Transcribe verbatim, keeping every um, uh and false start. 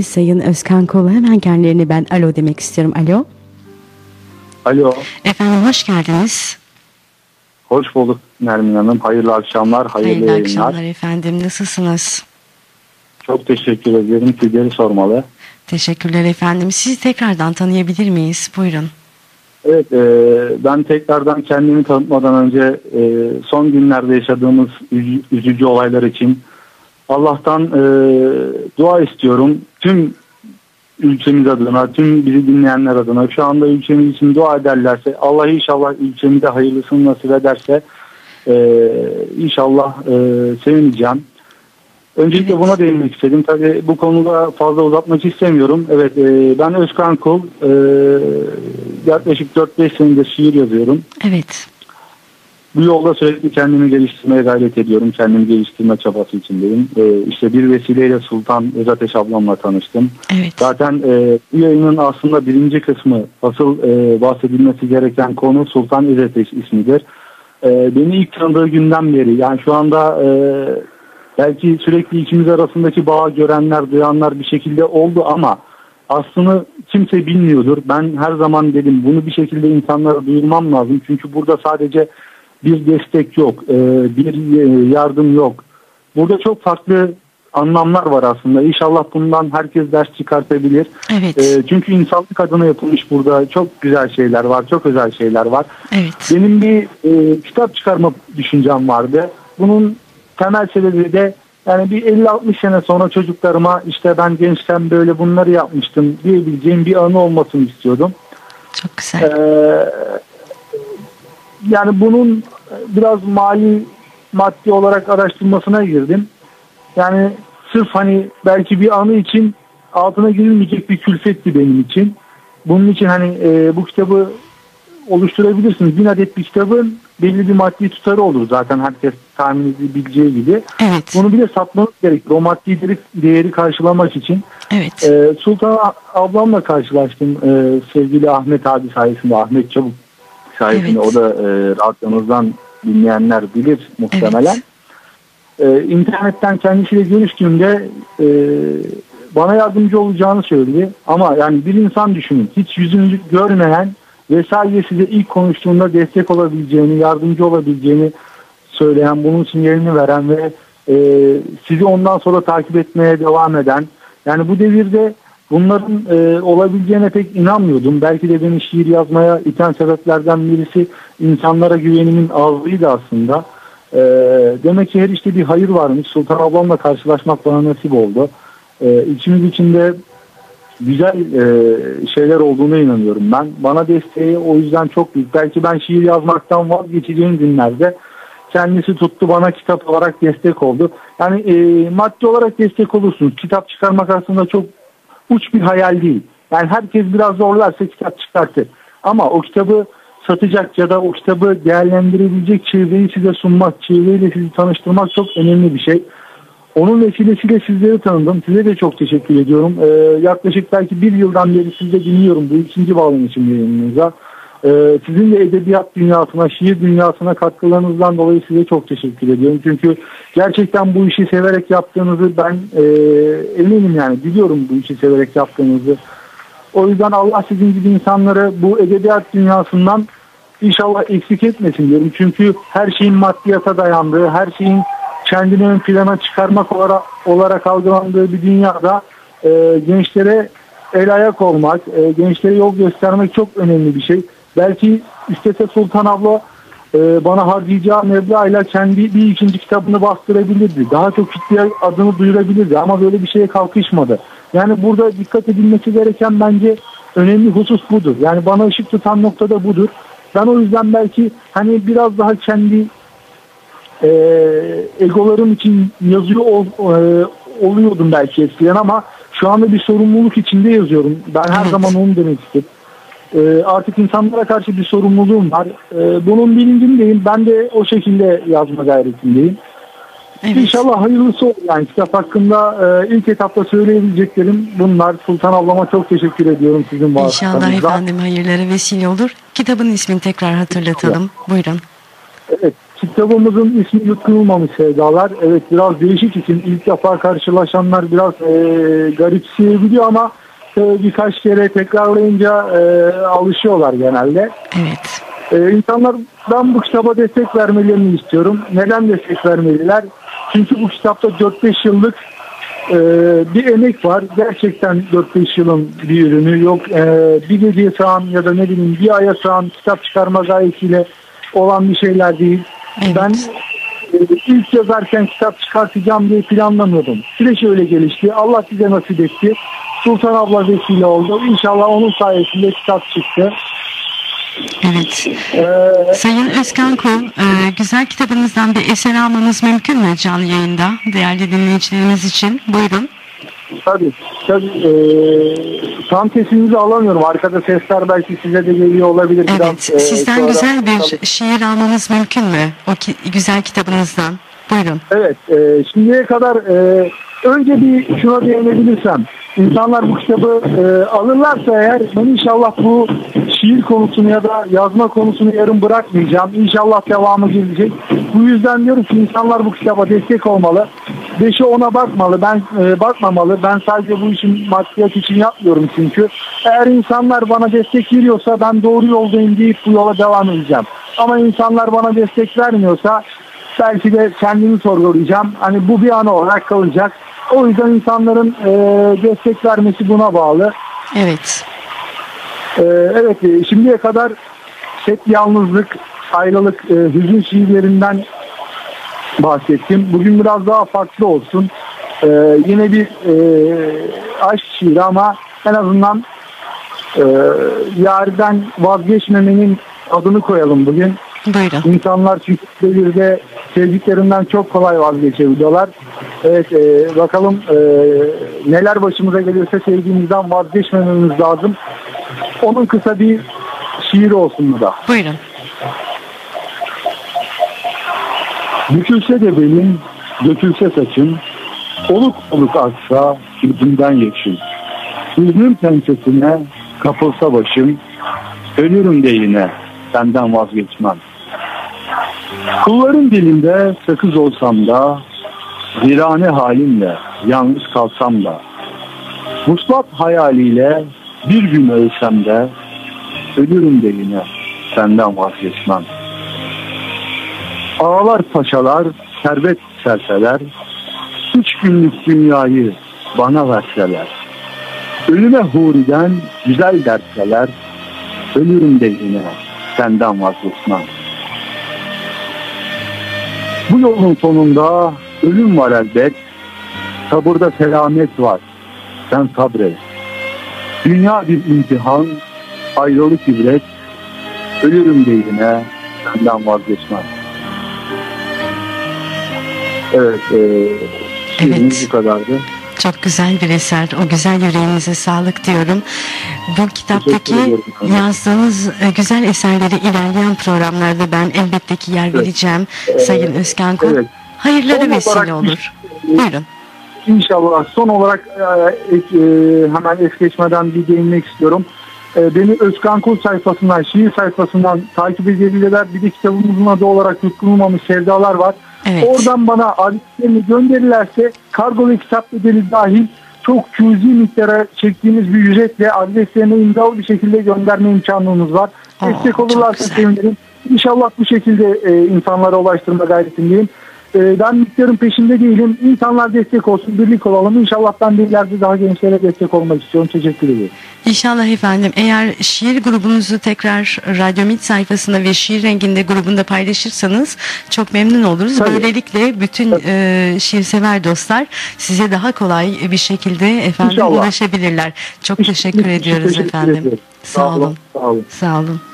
Sayın Özkan Kul, hemen kendilerine ben alo demek istiyorum. Alo. Alo. Efendim hoş geldiniz. Hoş bulduk Nermin Hanım. Hayırlı akşamlar, hayırlı, Hayırlı yayınlar. akşamlar efendim. Nasılsınız? Çok teşekkür ederim. Sizleri sormalı. Teşekkürler efendim. Sizi tekrardan tanıyabilir miyiz? Buyurun. Evet, e, ben tekrardan kendimi tanıtmadan önce e, son günlerde yaşadığımız üzü- üzücü olaylar için Allah'tan e, dua istiyorum. Tüm ülkemiz adına, tüm bizi dinleyenler adına şu anda ülkemiz için dua ederlerse, Allah inşallah ülkemize hayırlısını nasip ederse e, inşallah e, sevineceğim. Öncelikle Evet. buna değinmek istedim. Tabii bu konuda fazla uzatmak istemiyorum. Evet, e, ben Özkan Kul. E, yaklaşık dört beş senedir şiir yazıyorum. Evet. Bu yolda sürekli kendimi geliştirmeye gayret ediyorum. Kendimi geliştirme çabası içindeyim. E, işte bir vesileyle Sultan Özateş ablamla tanıştım. Evet. Zaten e, bu yayının aslında birinci kısmı, asıl e, bahsedilmesi gereken konu Sultan Özateş ismidir. E, beni ilk tanıdığı günden beri, yani şu anda... E, Belki sürekli ikimiz arasındaki bağı görenler, duyanlar bir şekilde oldu ama aslını kimse bilmiyordur. Ben her zaman dedim bunu bir şekilde insanlara duyurmam lazım. Çünkü burada sadece bir destek yok, bir yardım yok. Burada çok farklı anlamlar var aslında. İnşallah bundan herkes ders çıkartabilir. Evet. Çünkü insanlık adına yapılmış burada çok güzel şeyler var, çok özel şeyler var. Evet. Benim bir e, kitap çıkarma düşüncem vardı. Bunun temel sebebi de yani bir elli altmış sene sonra çocuklarıma işte ben gençken böyle bunları yapmıştım diyebileceğim bir anı olmasını istiyordum. Çok güzel. Ee, yani bunun biraz mali maddi olarak araştırmasına girdim. Yani sırf hani belki bir anı için altına girilmeyecek bir külfetti benim için. Bunun için hani e, bu kitabı oluşturabilirsiniz. Bin adet bir kitabın belli bir maddi tutarı olur zaten herkes tahmin edebileceği gibi. Evet. Bunu bile satmanız gerekir. O maddi değeri, değeri karşılamak için. Evet. Ee, Sultan ablamla karşılaştım ee, sevgili Ahmet abi sayesinde, Ahmet Çabuk sayesinde. Evet. O da e, radyomuzdan dinleyenler bilir muhtemelen. Evet. Ee, internetten kendisiyle görüştüğümde e, bana yardımcı olacağını söyledi. Ama yani bir insan düşünün. Hiç yüzünü görmeyen ve sadece size ilk konuştuğunda destek olabileceğini, yardımcı olabileceğini söyleyen, bunun sinyalini veren ve e, sizi ondan sonra takip etmeye devam eden, yani bu devirde bunların e, olabileceğine pek inanmıyordum. Belki de beni şiir yazmaya iten sebeplerden birisi insanlara güvenimin azlığıydı aslında. E, demek ki her işte bir hayır varmış. Sultan ablamla karşılaşmak bana nasip oldu. E, içimiz içinde güzel e, şeyler olduğuna inanıyorum ben. Bana desteği o yüzden çok büyük. Belki ben şiir yazmaktan vazgeçeceğim günlerde kendisi tuttu, bana kitap olarak destek oldu. Yani e, maddi olarak destek olursunuz. Kitap çıkarmak aslında çok uç bir hayal değil. Yani herkes biraz zorlarsa kitap çıkartır. Ama o kitabı satacak ya da o kitabı değerlendirebilecek çevreyi size sunmak, çevreyle sizi tanıştırmak çok önemli bir şey. Onun vesilesiyle sizleri tanıdım. Size de çok teşekkür ediyorum. Ee, yaklaşık belki bir yıldan beri sizi de dinliyorum. Bu ikinci bağlanışım yayınınıza. Ee, sizin de edebiyat dünyasına, şiir dünyasına katkılarınızdan dolayı size çok teşekkür ediyorum. Çünkü gerçekten bu işi severek yaptığınızı ben e, eminim, yani biliyorum bu işi severek yaptığınızı. O yüzden Allah sizin gibi insanları bu edebiyat dünyasından inşallah eksik etmesin diyorum. Çünkü her şeyin maddiyata dayandığı, her şeyin kendini ön plana çıkarmak olarak, olarak algılandığı bir dünyada e, gençlere el ayak olmak, e, gençlere yol göstermek çok önemli bir şey. Belki istese Sultan abla e, bana harcayacağı meblağıyla kendi bir ikinci kitabını bastırabilirdi. Daha çok kitleye adını duyurabilirdi ama böyle bir şeye kalkışmadı. Yani burada dikkat edilmesi gereken bence önemli husus budur. Yani bana ışık tutan noktada budur. Ben o yüzden belki hani biraz daha kendi e, egolarım için yazıyor ol, e, oluyordum belki eskiden ama şu anda bir sorumluluk içinde yazıyorum. Ben her Evet. zaman onu demek istedim. E, artık insanlara karşı bir sorumluluğum var. E, bunun bilincindeyim. Ben de o şekilde yazma gayretindeyim. Evet. İnşallah hayırlısı olur. Yani kitap hakkında e, ilk etapta söyleyebileceklerim bunlar. Sultan ablama çok teşekkür ediyorum sizin vasıtanızla. İnşallah efendim hayırlara vesile olur. Kitabın ismini tekrar hatırlatalım. Buyurun. Evet, kitabımızın ismi Yutkunulmamış Sevdalar. Evet, biraz değişik isim. İlk defa karşılaşanlar biraz e, garipseyebiliyor ama e, birkaç kere tekrarlayınca e, alışıyorlar genelde. Evet. E, insanlar ben bu kitaba destek vermelerini istiyorum. Neden destek vermeliler? Çünkü bu kitapta dört beş yıllık e, bir emek var. Gerçekten dört beş yılın bir ürünü yok. E, bir geceye sığan ya da ne bileyim bir aya sığan kitap çıkarma gayesiyle olan bir şeyler değil. Evet. Ben e, ilk yazarken kitap çıkartacağım diye planlamıyordum. Süreç öyle gelişti. Allah bize nasip etti. Sultan abla vesile oldu. İnşallah onun sayesinde kitap çıktı. Evet. Ee, Sayın Özkan Kul, e, güzel kitabınızdan bir eser almanız mümkün mü canlı yayında değerli dinleyicilerimiz için? Buyurun. Tabii. tabii e, tam sesinizi alamıyorum. Arkada sesler belki size de geliyor olabilir. Evet. Biraz, e, Sizden sonra, güzel bir tabii. şiir almanız mümkün mü? O ki, güzel kitabınızdan. Buyurun. Evet. E, şimdiye kadar e, önce bir şuna değinebilirsem. İnsanlar bu kitabı e, alırlarsa eğer ben inşallah bu şiir konusunu ya da yazma konusunu yarım bırakmayacağım. İnşallah devamı gelecek. Bu yüzden diyorum ki insanlar bu kitaba destek olmalı. Beşi ona bakmalı. Ben e, bakmamalı. Ben sadece bu işin maddiyat için yapmıyorum çünkü. Eğer insanlar bana destek veriyorsa ben doğru yoldayım deyip bu yola devam edeceğim. Ama insanlar bana destek vermiyorsa belki de kendimi sorgulayacağım. Hani bu bir ana olarak kalacak. O yüzden insanların e, destek vermesi buna bağlı. Evet. E, evet, e, şimdiye kadar hep yalnızlık, ayrılık, e, hüzün şiirlerinden bahsettim. Bugün biraz daha farklı olsun. E, yine bir e, aşk şiiri ama en azından e, yariden vazgeçmemenin adını koyalım bugün. Buyurun. İnsanlar çünkü devirde sevdiklerinden çok kolay vazgeçebiliyorlar. Evet, e, bakalım e, neler başımıza gelirse sevdiğimizden vazgeçmememiz lazım. Onun kısa bir şiiri olsun bu da. Buyurun. Bükülse de benim, dökülse saçım, oluk oluk aksa yüzümden yeşil. Hüznün pençesine kapılsa başım, ölürüm de yine senden vazgeçmem. Kulların dilinde sakız olsam da, virane halimle yalnız kalsam da, vuslat hayaliyle bir gün ölsem de, ölürüm de yine senden vazgeçmem. Ağalar paşalar servet serseler, üç günlük dünyayı bana verseler, ölüme huriden güzel derseler, ölürüm de yine senden vazgeçmem. Bu yolun sonunda ölüm var elbet, sabırda selamet var, sen sabret. Dünya bir imtihan, ayrılık ibret, ölürüm de yine senden vazgeçmem. Evet, e, Evet. bu kadardı. Çok güzel bir eser. O güzel yüreğinize sağlık diyorum. Bu kitaptaki Teşekkür ederim. yazdığınız e, güzel eserleri ilerleyen programlarda ben elbette ki yer vereceğim. Evet. Sayın Özkan Kul. Evet. Hayırları Son vesile olarak- olur. Buyurun. İnşallah son olarak e, ek- e, hemen es geçmeden bir değinmek istiyorum. E, beni Özkan Kul sayfasından, şiir sayfasından takip edebilirler. Bir de kitabımızın adı olarak Yutkunulmamış Sevdalar var. Evet. Oradan bana adreslerini gönderirlerse kargo ve kitap bedeli dahil çok cüzi miktara çektiğimiz bir ücretle adreslerine imzalı bir şekilde gönderme imkanımız var. Oo, Destek çok olurlarsa güzel. sevinirim. İnşallah bu şekilde e, insanlara ulaştırma gayretindeyim. E, ben miktarın peşinde değilim. İnsanlar destek olsun, birlik olalım. İnşallah ben de ileride daha gençlere destek olmak istiyorum. Teşekkür ederim. İnşallah efendim. Eğer şiir grubunuzu tekrar Radyo Mit sayfasında ve Şiir Rengi'nde grubunda paylaşırsanız çok memnun oluruz. Tabii. Böylelikle bütün e, şiirsever dostlar size daha kolay bir şekilde efendim İnşallah. ulaşabilirler. Çok teşekkür ediyoruz Teşekkür efendim. ederim. Sağ olun. Sağ olun. Sağ olun.